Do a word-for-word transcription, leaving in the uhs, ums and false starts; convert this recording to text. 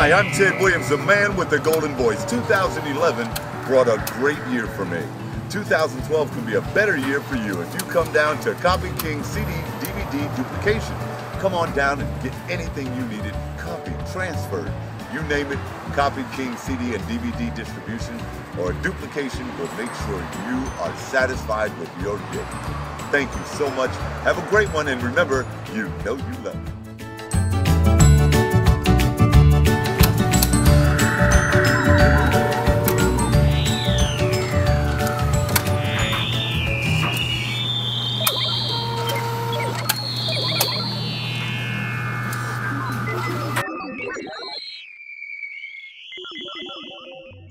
Hi, I'm Ted Williams, the man with the golden voice. two thousand eleven brought a great year for me. two thousand twelve can be a better year for you if you come down to Copy Kingz C D D V D Duplication. Come on down and get anything you needed, copied, transferred, you name it. Copy Kingz C D and D V D distribution or duplication will make sure you are satisfied with your gift. Thank you so much. Have a great one, and remember, you know you love it. Thank you.